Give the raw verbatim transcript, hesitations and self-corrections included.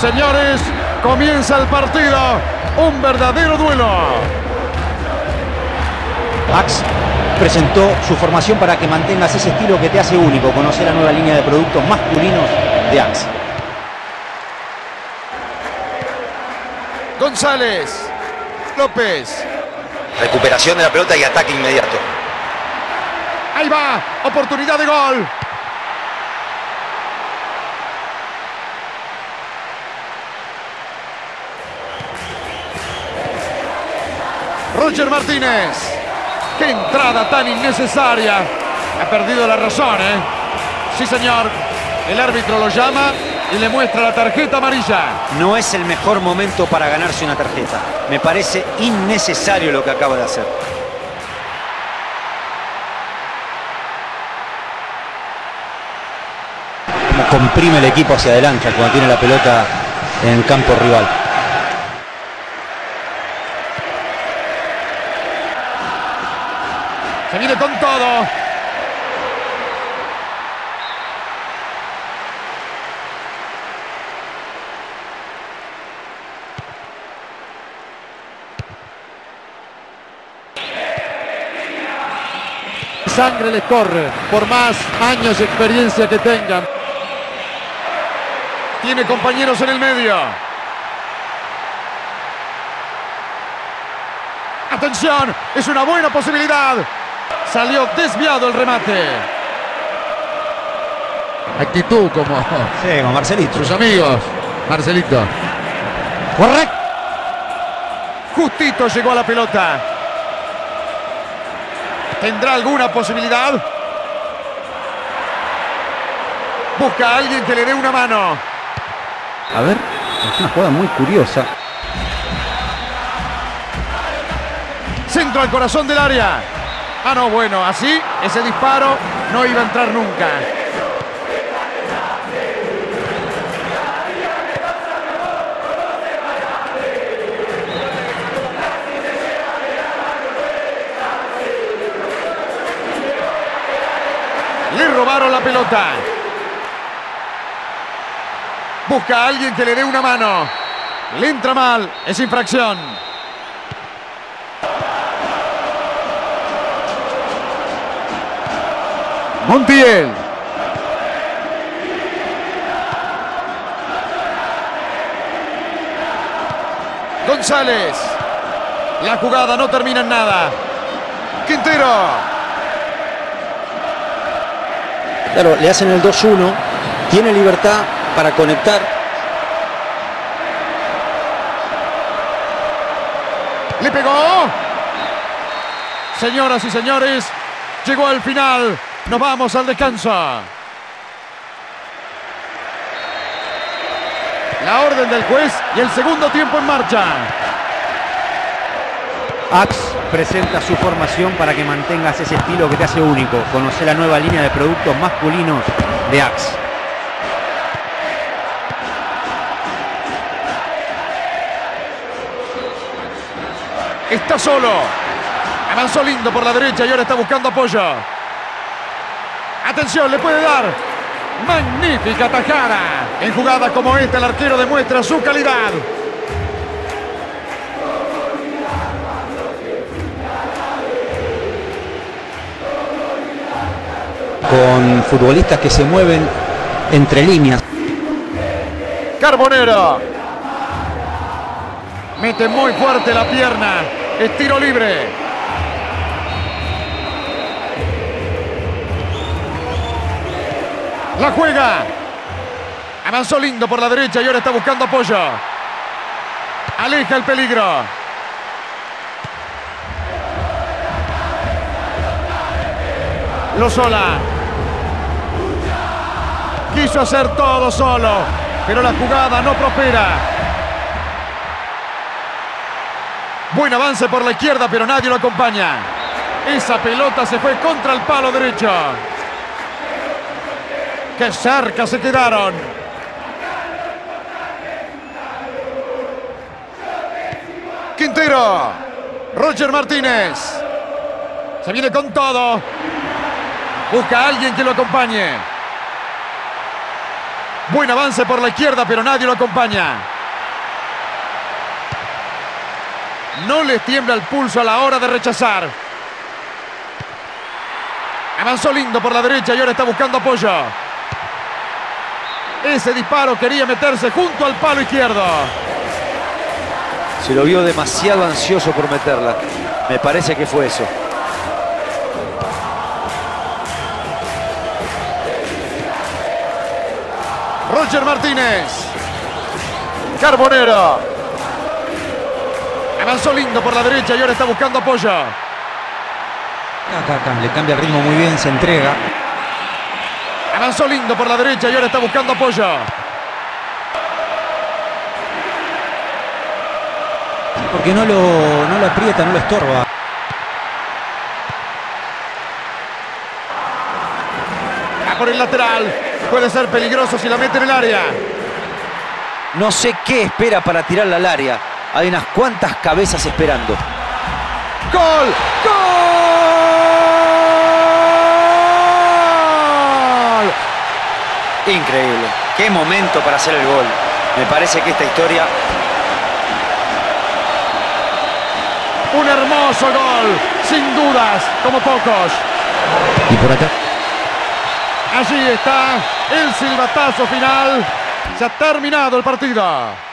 Señores, comienza el partido. Un verdadero duelo. Axe presentó su formación para que mantengas ese estilo que te hace único. Conocer la nueva línea de productos masculinos de Axe. González. López. Recuperación de la pelota y ataque inmediato. Ahí va. Oportunidad de gol. Roger Martínez. ¡Qué entrada tan innecesaria! Ha perdido la razón, ¿eh? Sí, señor. El árbitro lo llama y le muestra la tarjeta amarilla. No es el mejor momento para ganarse una tarjeta. Me parece innecesario lo que acaba de hacer. Como comprime el equipo hacia adelante cuando tiene la pelota en el campo rival. Se viene con todo. Sangre les corre, por más años de experiencia que tengan. Tiene compañeros en el medio. Atención, es una buena posibilidad. Salió desviado el remate. Actitud como... Sí, como Marcelito. Sus amigos. Marcelito. Correcto. Justito llegó a la pelota. ¿Tendrá alguna posibilidad? Busca a alguien que le dé una mano. A ver, es una jugada muy curiosa. Centro al corazón del área. Ah, no, bueno, así ese disparo no iba a entrar nunca. Le robaron la pelota. Busca a alguien que le dé una mano. Le entra mal, es infracción. Montiel. González. La jugada no termina en nada. Quintero. Claro, le hacen el dos uno. Tiene libertad para conectar. Le pegó. Señoras y señores, llegó al final. Nos vamos al descanso. La orden del juez y el segundo tiempo en marcha. Axe presenta su formación para que mantengas ese estilo que te hace único. Conocer la nueva línea de productos masculinos de Axe. Está solo. Avanzó lindo por la derecha y ahora está buscando apoyo. Atención, le puede dar. Magnífica tajada. En jugada como esta, el arquero demuestra su calidad. Con futbolistas que se mueven entre líneas. Carbonero. Mete muy fuerte la pierna. Es tiro libre. La juega. Avanzó lindo por la derecha y ahora está buscando apoyo. Aleja el peligro. Lozola. Quiso hacer todo solo, pero la jugada no prospera. Buen avance por la izquierda, pero nadie lo acompaña. Esa pelota se fue contra el palo derecho. ¡Qué cerca se quedaron! Quintero. Roger Martínez. Se viene con todo. Busca a alguien que lo acompañe. Buen avance por la izquierda, pero nadie lo acompaña. No les tiembla el pulso a la hora de rechazar. Avanzó lindo por la derecha y ahora está buscando apoyo. Ese disparo quería meterse junto al palo izquierdo. Se lo vio demasiado ansioso por meterla. Me parece que fue eso. Roger Martínez. Carbonero. Avanzó lindo por la derecha y ahora está buscando apoyo. Acá, acá, le cambia el ritmo muy bien, se entrega. Avanzó lindo por la derecha y ahora está buscando apoyo. Porque no lo, no lo aprieta, no lo estorba. Va por el lateral. Puede ser peligroso si la mete en el área. No sé qué espera para tirarla al área. Hay unas cuantas cabezas esperando. ¡Gol! ¡Gol! Increíble. Qué momento para hacer el gol. Me parece que esta historia... Un hermoso gol, sin dudas, como pocos. Y por acá. Allí está el silbatazo final. Se ha terminado el partido.